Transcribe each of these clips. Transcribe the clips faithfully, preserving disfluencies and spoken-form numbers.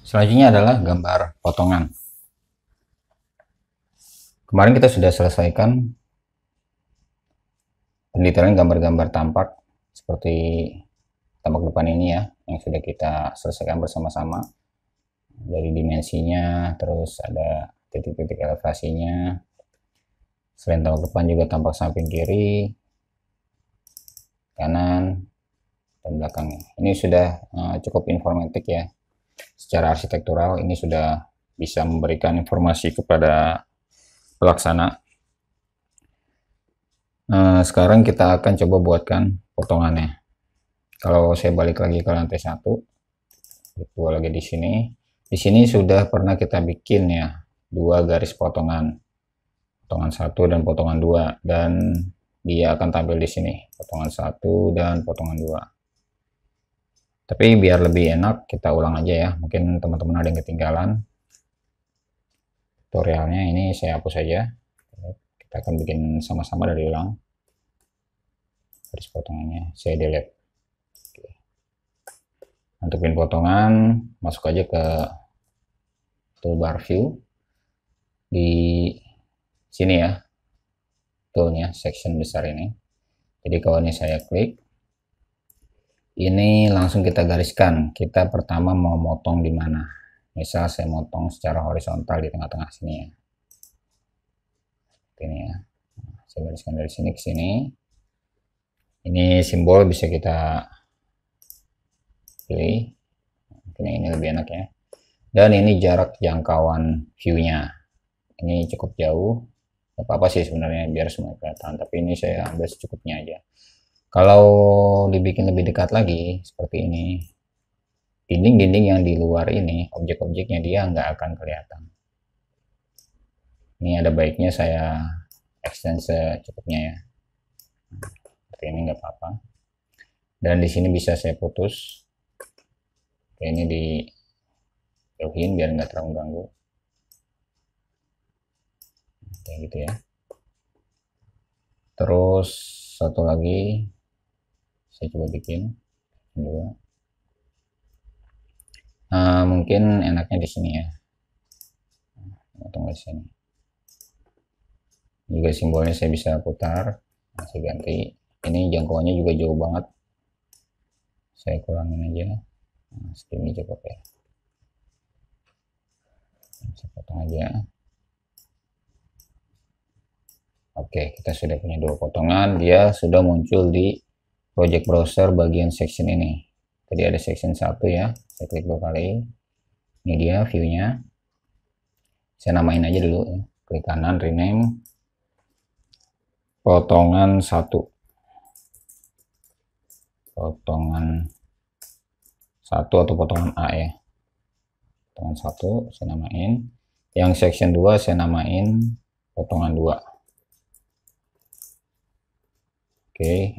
Selanjutnya adalah gambar potongan. Kemarin kita sudah selesaikan pendetailan gambar-gambar tampak seperti tampak depan ini ya, yang sudah kita selesaikan bersama-sama. Dari dimensinya, terus ada titik-titik elevasinya. Selain tampak depan juga tampak samping kiri, kanan, dan belakangnya. Ini sudah uh, cukup informatif ya. Secara arsitektural ini sudah bisa memberikan informasi kepada pelaksana. Nah, sekarang kita akan coba buatkan potongannya. Kalau saya balik lagi ke lantai satu, itu lagi di sini. Di sini sudah pernah kita bikin ya dua garis potongan, potongan satu dan potongan dua, dan dia akan tampil di sini potongan satu dan potongan dua. Tapi biar lebih enak kita ulang aja ya. Mungkin teman-teman ada yang ketinggalan tutorialnya, ini saya hapus saja. Kita akan bikin sama-sama dari ulang. Garis potongannya saya delete. Oke. Untukin potongan, masuk aja ke toolbar view di sini ya, toolnya section besar ini. Jadi kalau ini saya klik, ini langsung kita gariskan. Kita pertama mau motong di mana. Misal saya motong secara horizontal di tengah-tengah sini ya. Ini ya. Saya gariskan dari sini ke sini. Ini simbol bisa kita pilih. Mungkin ini lebih enak ya. Dan ini jarak jangkauan view-nya. Ini cukup jauh. Gak apa-apa sih sebenarnya biar semua kelihatan. Tapi ini saya ambil secukupnya aja. Kalau dibikin lebih dekat lagi seperti ini, dinding-dinding yang di luar ini, objek-objeknya dia nggak akan kelihatan. Ini ada baiknya saya extend secukupnya ya. Seperti ini nggak apa-apa. Dan di sini bisa saya putus. Ini dijauhin biar nggak terlalu ganggu. Kayak gitu ya. Terus satu lagi saya coba bikin dua. Nah, mungkin enaknya di sini ya. Potong di sini. Juga simbolnya saya bisa putar. Nah, saya ganti. Ini jangkauannya juga jauh banget. Saya kurangin aja. Nah, segini cukup ya. Saya potong aja. Oke, kita sudah punya dua potongan. Dia sudah muncul di project browser bagian section ini. Tadi ada section satu ya. Saya klik dua kali. Ini dia view-nya. Saya namain aja dulu ya. Klik kanan, rename. Potongan satu. Potongan satu atau potongan A ya. Potongan satu saya namain. Yang section dua saya namain potongan dua. Oke.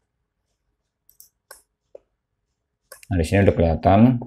Nah, di sini udah kelihatan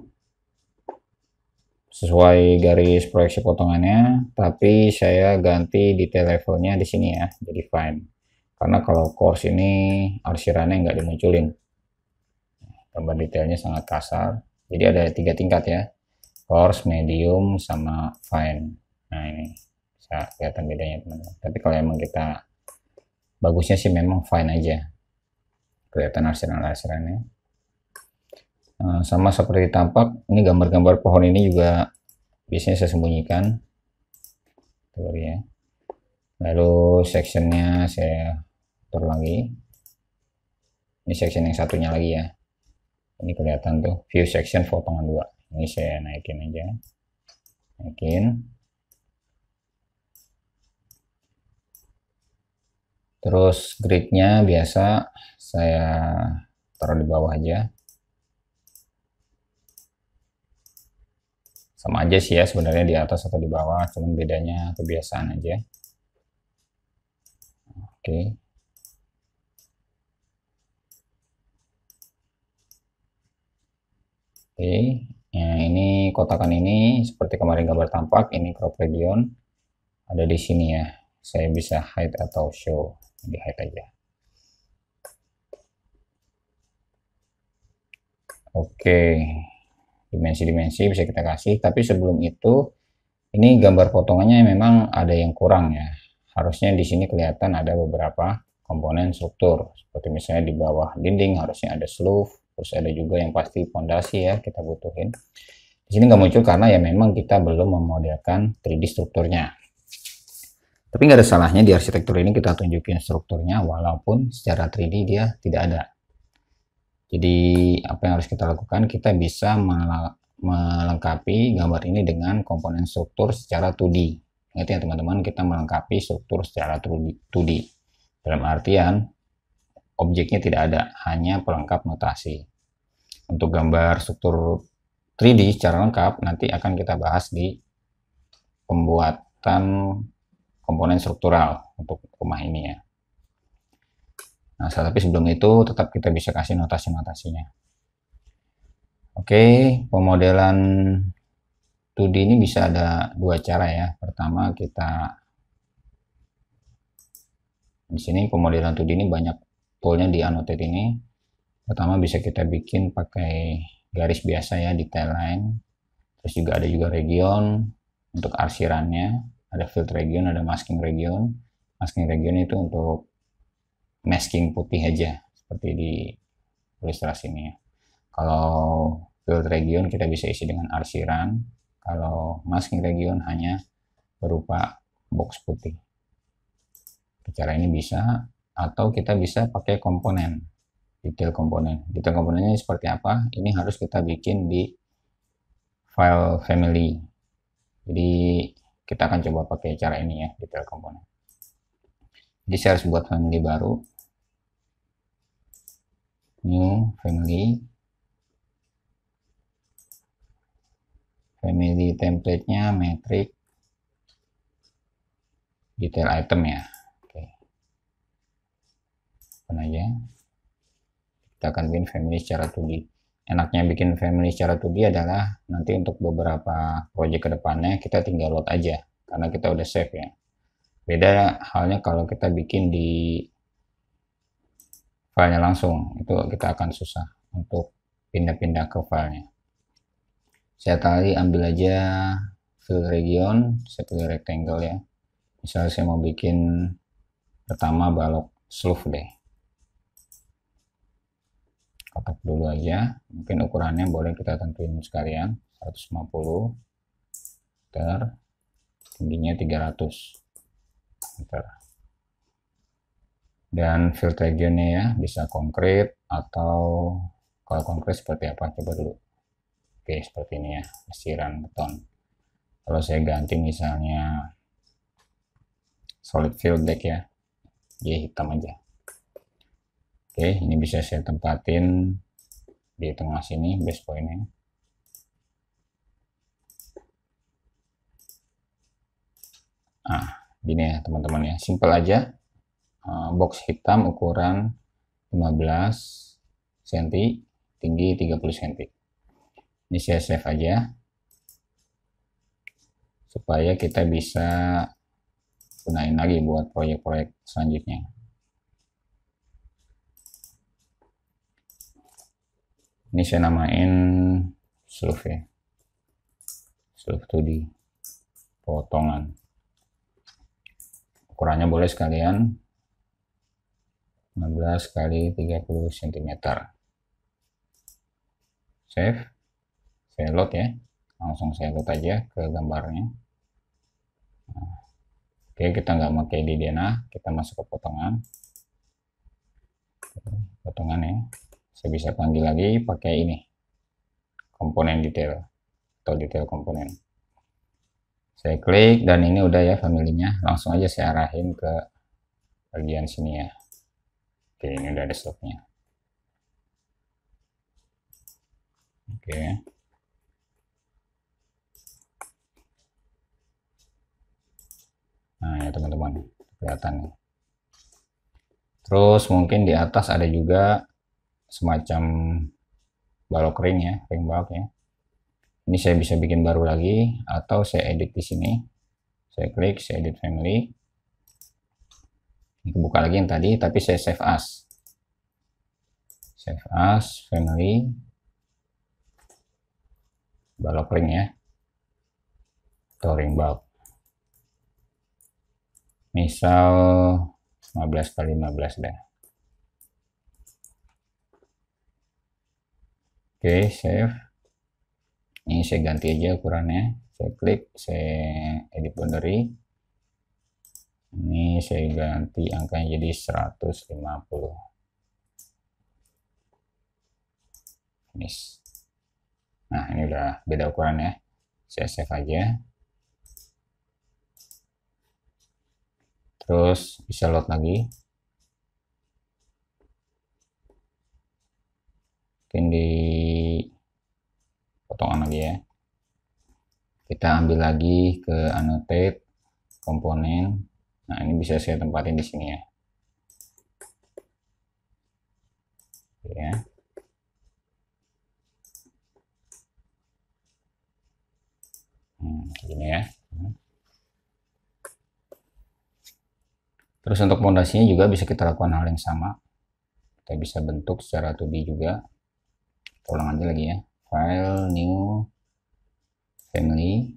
sesuai garis proyeksi potongannya, tapi saya ganti detail levelnya di sini ya, jadi fine. Karena kalau coarse ini arsirannya nggak dimunculin. Gambar detailnya sangat kasar. Jadi ada tiga tingkat ya, coarse, medium, sama fine. Nah ini bisa kelihatan bedanya teman-teman. Tapi kalau emang kita bagusnya sih memang fine aja, kelihatan arsiran-arsirannya. Nah, sama seperti tampak, ini gambar-gambar pohon ini juga biasanya saya sembunyikan. Tuh ya. Lalu sectionnya saya atur lagi. Ini section yang satunya lagi ya. Ini kelihatan tuh view section potongan dua. Ini saya naikin aja. Naikin. Terus gridnya biasa saya taruh di bawah aja. Sama aja sih ya sebenarnya di atas atau di bawah, cuman bedanya kebiasaan aja. Oke. Oke, nah ini kotakan ini seperti kemarin gambar tampak, ini crop region ada di sini ya. Saya bisa hide atau show, di hide aja. Oke, dimensi-dimensi bisa kita kasih, tapi sebelum itu ini gambar potongannya memang ada yang kurang ya. Harusnya di sini kelihatan ada beberapa komponen struktur, seperti misalnya di bawah dinding harusnya ada sleeve, terus ada juga yang pasti fondasi ya kita butuhin. Di sini nggak muncul karena ya memang kita belum memodelkan tiga D strukturnya. Tapi nggak ada salahnya di arsitektur ini kita tunjukin strukturnya walaupun secara tiga D dia tidak ada. Jadi apa yang harus kita lakukan? Kita bisa melengkapi gambar ini dengan komponen struktur secara dua D. Ingat ya teman-teman, kita melengkapi struktur secara dua D. Dalam artian objeknya tidak ada, hanya pelengkap notasi. Untuk gambar struktur tiga D secara lengkap nanti akan kita bahas di pembuatan komponen struktural untuk rumah ini ya. Nah, tapi sebelum itu tetap kita bisa kasih notasi-notasinya. Oke, pemodelan dua D ini bisa ada dua cara ya. Pertama kita di sini pemodelan dua D ini banyak toolnya di annotate ini. Pertama bisa kita bikin pakai garis biasa ya, detail line. Terus juga ada juga region untuk arsirannya, ada field region, ada masking region. Masking region itu untuk masking putih aja seperti di ilustrasi ini ya. Kalau field region kita bisa isi dengan arsiran, kalau masking region hanya berupa box putih. Cara ini bisa, atau kita bisa pakai komponen, detail komponen. Detail komponennya seperti apa? Ini harus kita bikin di file family. Jadi kita akan coba pakai cara ini ya, detail komponen. Jadi saya harus buat family baru, new family, family template-nya metric detail item ya. Oke, open aja. Kita akan bikin family secara dua D. Enaknya bikin family secara dua D adalah nanti untuk beberapa project kedepannya kita tinggal load aja karena kita udah save ya. Beda halnya kalau kita bikin di filenya langsung, itu kita akan susah untuk pindah-pindah ke filenya. Saya tadi ambil aja fill region, saya pilih rectangle ya. Misalnya saya mau bikin pertama balok sleeve deh. Kotak dulu aja, mungkin ukurannya boleh kita tentuin sekalian, seratus lima puluh meter, tingginya tiga ratus meter. Dan fill regionnya ya bisa konkret atau kalau konkret seperti apa, coba dulu. Oke, seperti ini ya, arsiran beton. Kalau saya ganti misalnya solid fill black ya, dia hitam aja. Oke, ini bisa saya tempatin di tengah sini base point-nya. Nah, gini ya teman-teman ya, simple aja. Box hitam ukuran lima belas sentimeter, tinggi tiga puluh sentimeter. Ini saya save aja supaya kita bisa gunain lagi buat proyek-proyek selanjutnya. Ini saya namain sleeve ya, sleeve dua D potongan. Ukurannya boleh sekalian lima belas kali tiga puluh sentimeter. Save, saya load ya, langsung saya load aja ke gambarnya. Nah, oke, kita nggak pakai di denah, kita masuk ke potongan, potongan ya. Saya bisa panggil lagi pakai ini, komponen detail atau detail komponen. Saya klik dan ini udah ya family-nya, langsung aja saya arahin ke bagian sini ya. Oke, ini udah ada slopnya. Oke. Nah ya teman-teman, kelihatan nih. Terus mungkin di atas ada juga semacam balok ring ya, ring balok ya. Ini saya bisa bikin baru lagi atau saya edit di sini. Saya klik, saya edit family. Ini buka lagi yang tadi, tapi saya save as. Save as, family. balok ring ya, atau ring bulb. Misal lima belas kali lima belas dah. Oke, save. Ini saya ganti aja ukurannya. Saya klik, saya edit boundary. Ini saya ganti angkanya jadi seratus lima puluh. Finish. Nah, ini udah beda ukurannya. Saya save aja. Terus bisa load lagi. Mungkin di potongan lagi ya. Kita ambil lagi ke annotate komponen. Nah, ini bisa saya tempatin di sini ya. Ya. Hmm, gini ya. Terus untuk pondasinya juga bisa kita lakukan hal yang sama. Kita bisa bentuk secara dua D juga. Kita ulang aja lagi ya. File, new, family,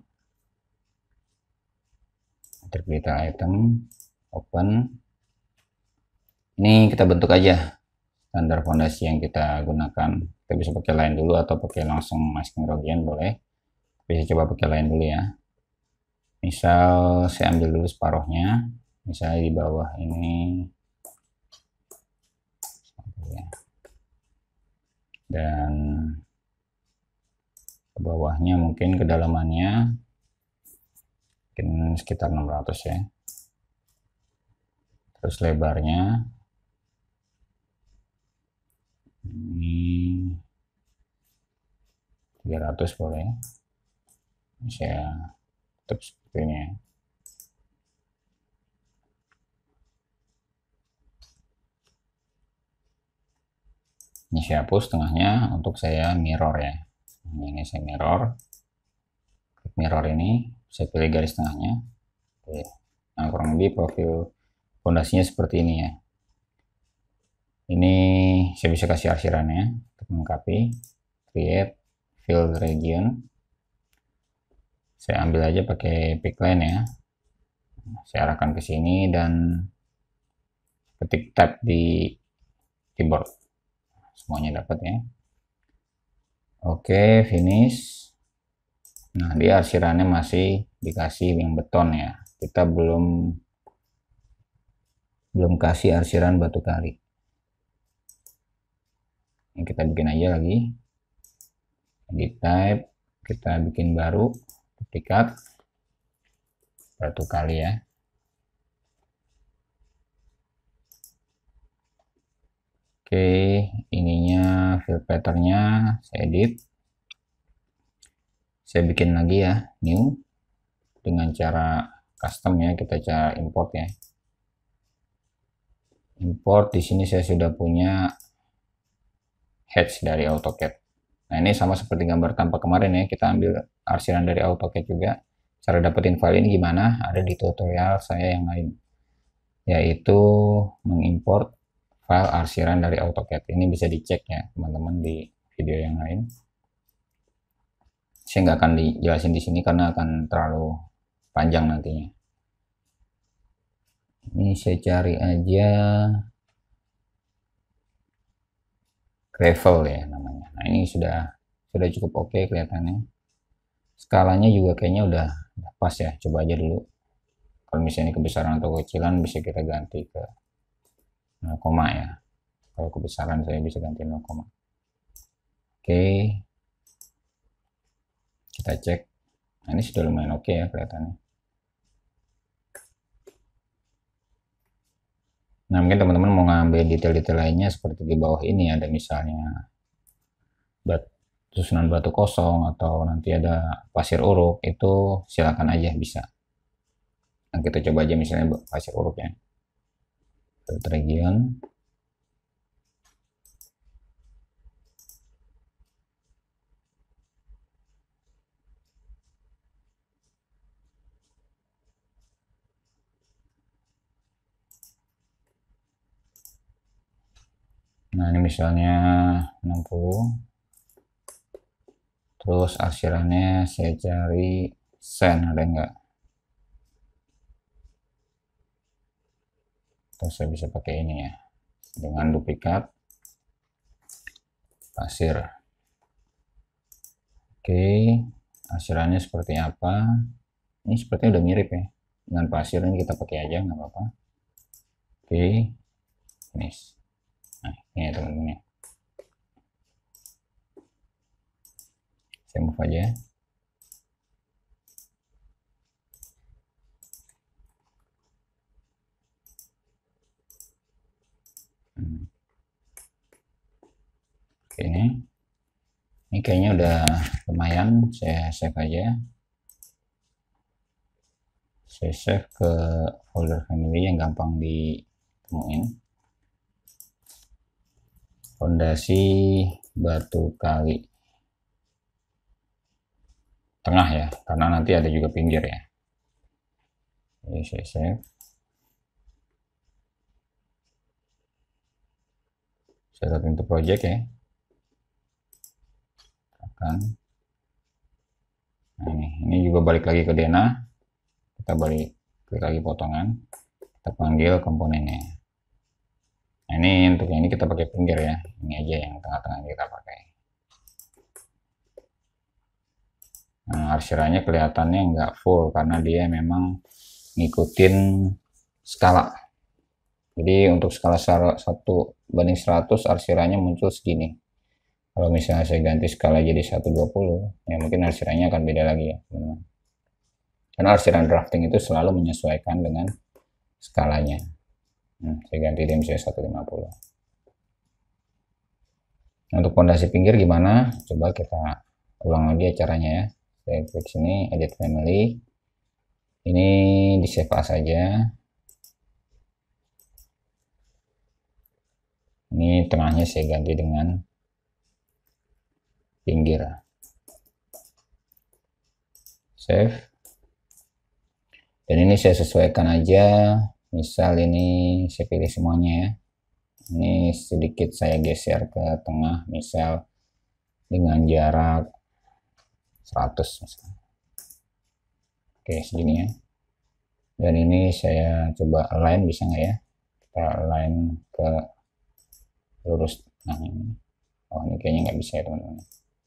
attribute item, open. Ini kita bentuk aja standar fondasi yang kita gunakan. Kita bisa pakai line dulu atau pakai langsung masking region boleh. Bisa coba pakai line dulu ya. Misal saya ambil dulu separuhnya. Misalnya di bawah ini. Dan ke bawahnya mungkin kedalamannya mungkin sekitar enam ratus ya. Terus lebarnya ini tiga ratus boleh. Saya tutup seperti ini ya. Ini saya hapus tengahnya untuk saya mirror ya. Ini saya mirror. Klik mirror ini, saya pilih garis tengahnya. Oke. Nah, kurang lebih profil fondasinya seperti ini ya. Ini saya bisa kasih arsirannya untuk melengkapi. Create fill region. Saya ambil aja pakai pick line ya. Saya arahkan ke sini dan ketik tab di keyboard. Semuanya dapat ya. Oke, finish. Nah, dia arsirannya masih dikasih yang beton ya. Kita belum belum kasih arsiran batu kali. Ini kita bikin aja lagi. Edit type, kita bikin baru, duplikat batu kali ya. Oke, ininya fill patternnya saya edit. Saya bikin lagi ya, new, dengan cara custom ya, kita cara import ya. Import di sini saya sudah punya hatch dari AutoCAD. Nah, ini sama seperti gambar tanpa kemarin ya, kita ambil arsiran dari AutoCAD juga. Cara dapetin file ini gimana? Ada di tutorial saya yang lain, yaitu mengimport file arsiran dari AutoCAD. Ini bisa dicek ya teman-teman di video yang lain. Saya nggak akan dijelasin di sini karena akan terlalu panjang nantinya. Ini saya cari aja gravel ya namanya. Nah, ini sudah sudah cukup oke okay kelihatannya. Skalanya juga kayaknya udah, udah pas ya. Coba aja dulu. Kalau misalnya ini kebesaran atau kekecilan bisa kita ganti ke nol, ya. Kalau kebesaran saya bisa ganti nol. Oke. Kita cek. Nah, ini sudah lumayan oke okay ya kelihatannya. Nah, mungkin teman-teman mau ngambil detail-detail lainnya seperti di bawah ini ada misalnya bat, susunan batu kosong atau nanti ada pasir uruk, itu silakan aja bisa. Nah, kita coba aja misalnya pasir uruk ya. Filter region. Nah, ini misalnya enam puluh. Terus arsirannya saya cari send, ada enggak? Terus saya bisa pakai ini ya, dengan duplikat pasir. Oke, arsirannya seperti apa? Ini sepertinya udah mirip ya. Dengan pasir ini kita pakai aja, nggak apa-apa. Oke, finish. Nah, ini ya teman-teman ya. Saya move aja. Hmm. Oke, ini. Ini kayaknya udah lumayan, saya save aja. Saya save ke folder family yang gampang ditemuin. Fondasi batu kali tengah ya, karena nanti ada juga pinggir ya. Jadi saya save. Saya login into project ya. Kan. Nah, ini, ini juga balik lagi ke Dena. Kita balik klik lagi potongan. Kita panggil komponennya. Nah, ini untuk yang ini kita pakai pinggir ya. Ini aja yang tengah-tengah kita pakai. Nah, arsirannya kelihatannya nggak full karena dia memang ngikutin skala. Jadi untuk skala satu banding seratus arsirannya muncul segini. Kalau misalnya saya ganti skala jadi seratus dua puluh, ya mungkin arsirannya akan beda lagi ya teman-teman. Karena arsiran drafting itu selalu menyesuaikan dengan skalanya. Hmm, saya ganti dia misalnya seratus lima puluh. Nah, untuk fondasi pinggir gimana? Coba kita ulang lagi caranya ya. Saya klik sini, edit family. Ini di save as saja. Ini tengahnya saya ganti dengan pinggir. Save. Dan ini saya sesuaikan aja. Misal ini saya pilih semuanya ya. Ini sedikit saya geser ke tengah, misal dengan jarak seratus misalnya. Oke, segini ya. Dan ini saya coba align, bisa nggak ya? Kita align ke lurus. Nah ini. Oh, ini kayaknya nggak bisa ya teman-teman.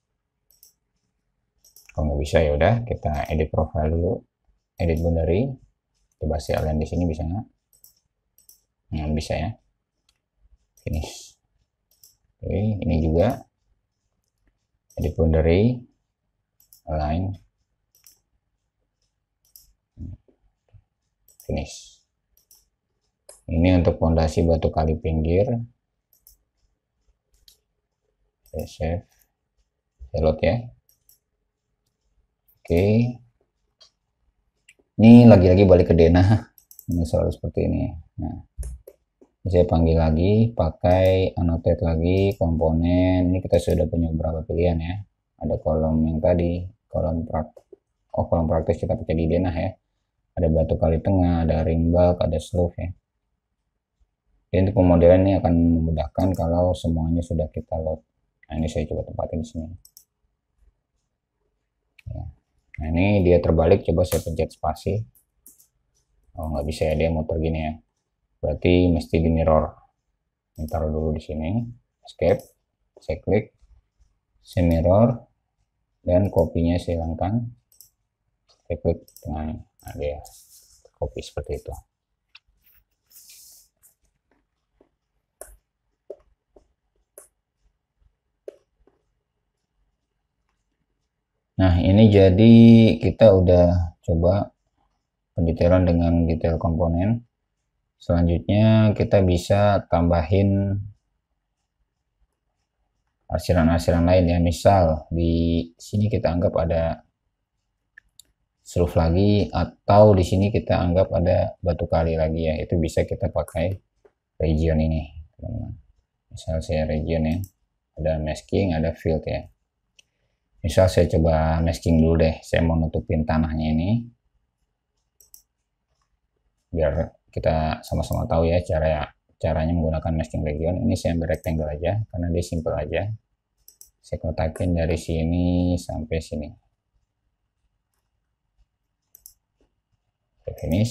Kalau nggak bisa ya udah kita edit profile dulu, edit boundary. Coba saya align di sini, bisa nggak? Nah, bisa ya. Finish. Oke, ini juga edit boundary, align, finish. Ini untuk fondasi batu kali pinggir. Saya save, saya load ya. Oke, ini lagi-lagi balik ke Dena. Ini selalu seperti ini. Nah, saya panggil lagi, pakai annotate lagi komponen. Ini kita sudah punya beberapa pilihan ya. Ada kolom yang tadi, kolom praktis. Oh, kolom praktis kita pakai di Dena ya. Ada batu kali tengah, ada ring bulk, ada slope ya. Jadi untuk pemodelan ini akan memudahkan kalau semuanya sudah kita load. Nah, ini saya coba tempatin di sini. Ya. Nah, ini dia terbalik, coba saya pencet spasi. Oh, nggak bisa ya, dia muter gini ya. Berarti mesti di mirror. Ini taruh dulu di sini, escape, saya klik, saya mirror, dan kopinya saya hilangkan. Saya klik tengah, nah dia copy seperti itu. Nah, ini jadi kita udah coba pendetailan dengan detail komponen. Selanjutnya kita bisa tambahin arsiran-arsiran lain ya. Misal di sini kita anggap ada slope lagi, atau di sini kita anggap ada batu kali lagi ya. Itu bisa kita pakai region ini, teman-teman. Misal saya region ya, ada masking, ada field ya. Misal saya coba masking dulu deh, saya mau nutupin tanahnya ini biar kita sama-sama tahu ya cara caranya menggunakan masking region. Ini saya ambil rectangle aja karena dia simple aja. Saya kotakin dari sini sampai sini. Saya finish.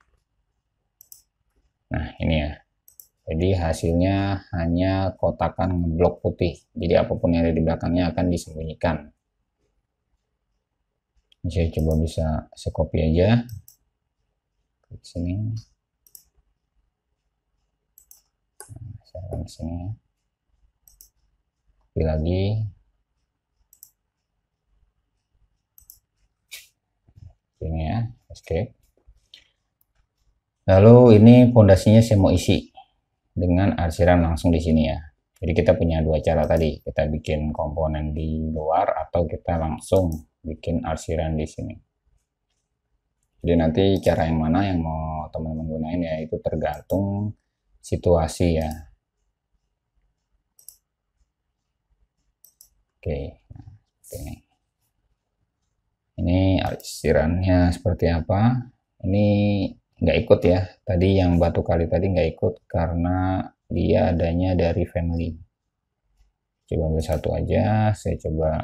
Nah, ini ya. Jadi hasilnya hanya kotakan ngeblok putih. Jadi apapun yang ada di belakangnya akan disembunyikan. Ini saya coba bisa saya copy aja. Klik sini. Nah, saya akan ke sini. Copy lagi. Ini ya, escape. Lalu ini fondasinya saya mau isi dengan arsiran langsung di sini ya. Jadi kita punya dua cara tadi, kita bikin komponen di luar atau kita langsung bikin arsiran di sini. Jadi nanti cara yang mana yang mau teman-teman gunain ya itu tergantung situasi ya. Oke, nah, ini. Ini arsirannya seperti apa? Ini nggak ikut ya. Tadi yang batu kali tadi nggak ikut karena dia adanya dari family. Coba ambil satu aja, saya coba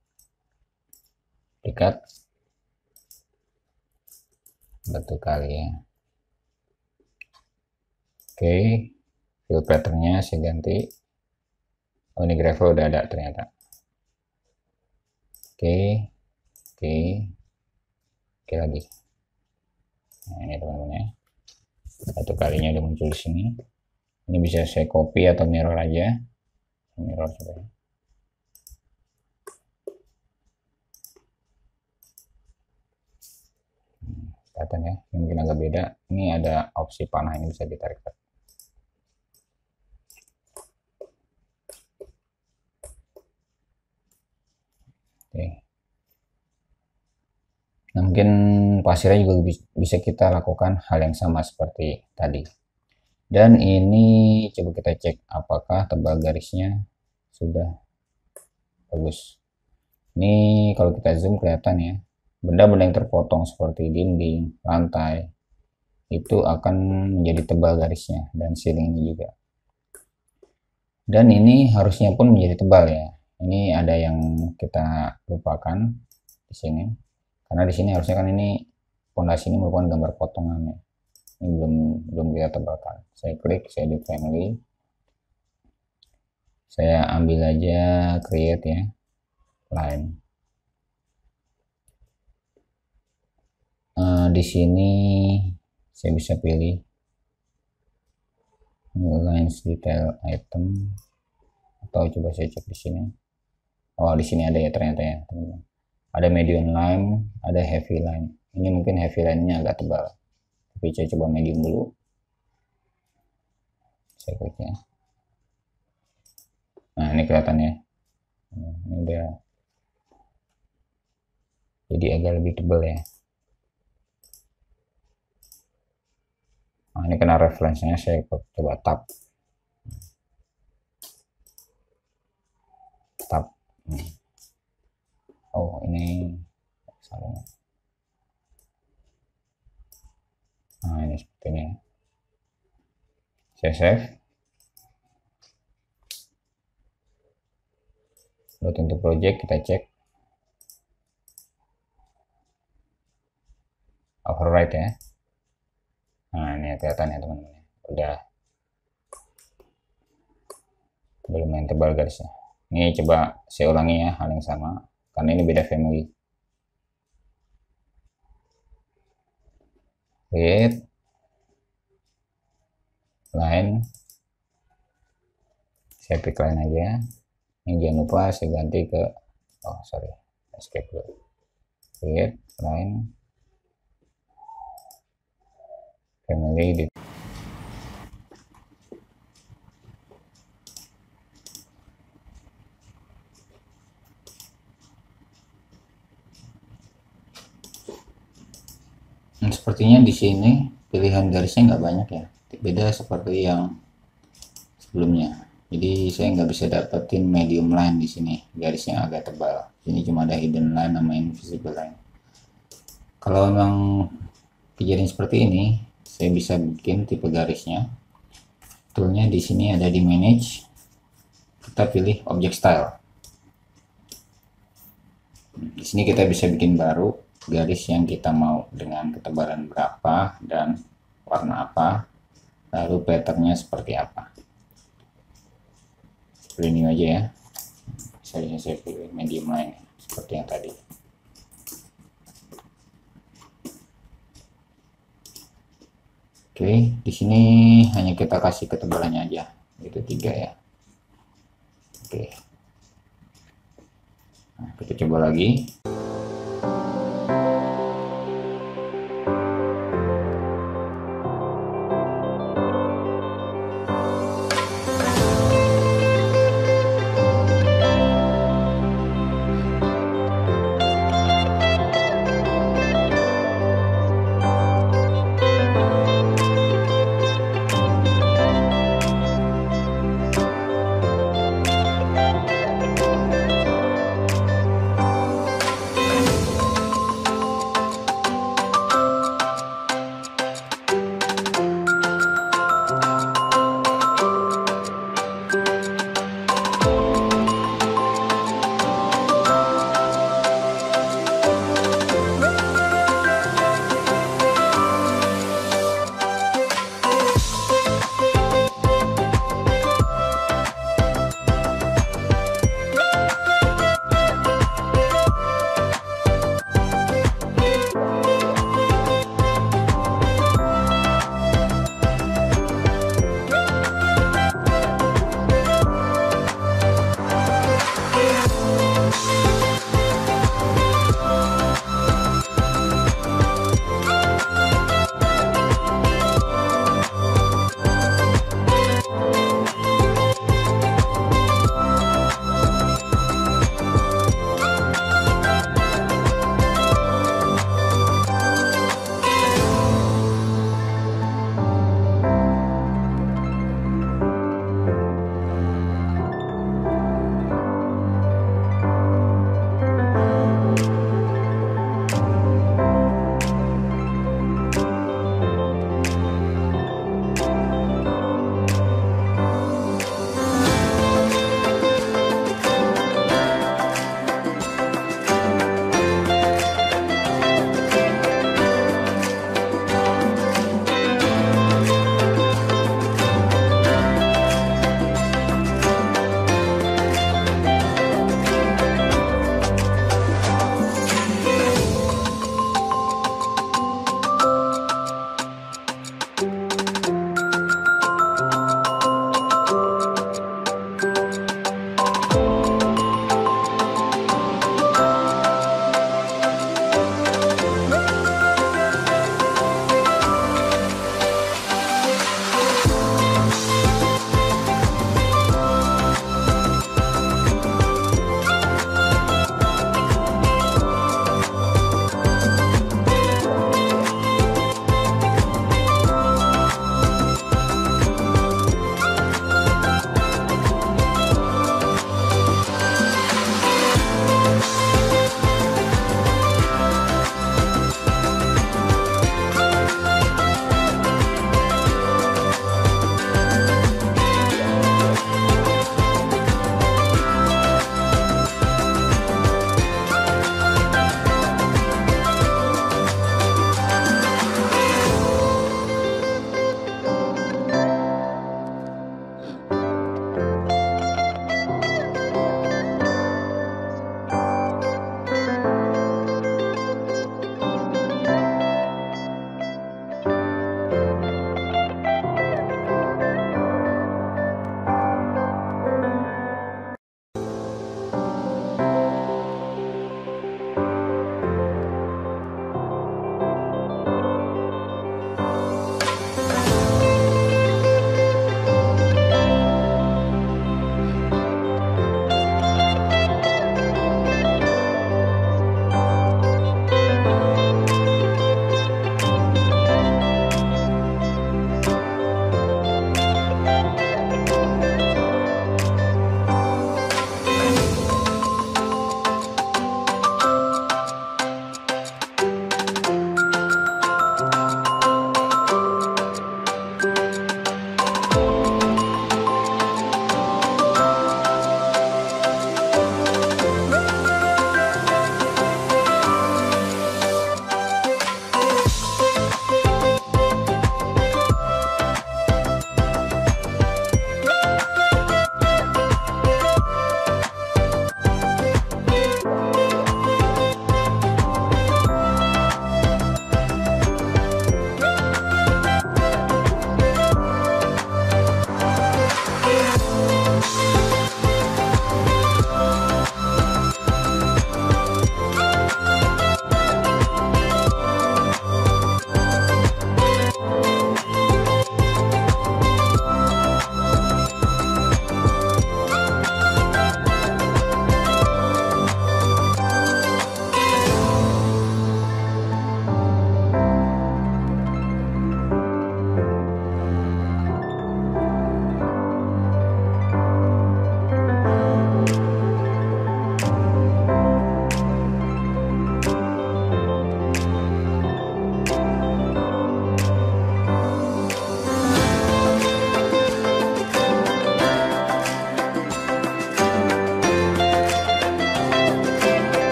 ikat batu kali ya. Oke, fill patternnya saya ganti. Oh, ini gravel udah ada ternyata. Oke, oke, oke lagi. Nah, ini teman-teman ya. Batu kalinya udah muncul di sini. Ini bisa saya copy atau mirror aja. Mirror coba ya. Kelihatan ya, ini mungkin agak beda. Ini ada opsi panah, ini bisa ditarik. Oke. Nah, mungkin pasirnya juga bisa kita lakukan hal yang sama seperti tadi. Dan ini coba kita cek apakah tebal garisnya sudah bagus. Ini kalau kita zoom kelihatan ya, benda-benda yang terpotong seperti dinding, lantai, itu akan menjadi tebal garisnya, dan ceilingnya juga. Dan ini harusnya pun menjadi tebal ya. Ini ada yang kita lupakan di sini, karena di sini harusnya kan ini fondasi ini merupakan gambar potongannya. Ini belum belum kita tebalkan. Saya klik, saya edit family, saya ambil aja create ya, line. Uh, di sini saya bisa pilih new lines detail item, atau coba saya cek di sini. Oh, di sini ada ya ternyata ya teman-teman. Ada medium line, ada heavy line. Ini mungkin heavy line-nya agak tebal. Tapi saya coba medium dulu. Saya klik ya. Nah, ini kelihatan ya. Nah, ini udah jadi agak lebih tebal ya. Nah, ini kena referensinya, saya coba tab. Tab. Oh, ini salah. Nah, ini seperti ini. Saya save. Load untuk project, kita cek. Override ya. Nah, ini kelihatan ya teman-teman. Udah lumayan tebal garisnya. Ini coba saya ulangi ya hal yang sama, karena ini beda family. Create line, saya pick line aja. Ini jangan lupa saya ganti ke, oh sorry, escape dulu. Create line family di nah, sepertinya di sini pilihan garisnya nggak banyak ya, beda seperti yang sebelumnya. Jadi saya nggak bisa dapetin medium line di sini, garisnya agak tebal. Ini cuma ada hidden line sama invisible line. Kalau memang kejadian seperti ini, saya bisa bikin tipe garisnya. Toolnya di sini ada di manage. Kita pilih object style. Di sini kita bisa bikin baru garis yang kita mau dengan ketebalan berapa dan warna apa, lalu patternnya seperti apa. Seperti ini aja ya. Misalnya saya pilih medium line seperti yang tadi. Oke, di sini hanya kita kasih ketebalannya aja, itu tiga ya. Oke, nah, kita coba lagi.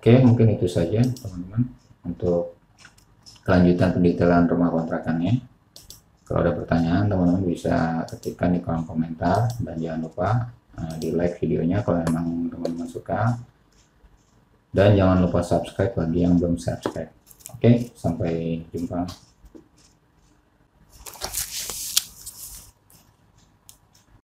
Oke, mungkin itu saja teman-teman untuk kelanjutan pendetailan rumah kontrakannya. Kalau ada pertanyaan, teman-teman bisa ketikkan di kolom komentar, dan jangan lupa uh, di like videonya kalau memang teman-teman suka, dan jangan lupa subscribe bagi yang belum subscribe. Oke, sampai jumpa.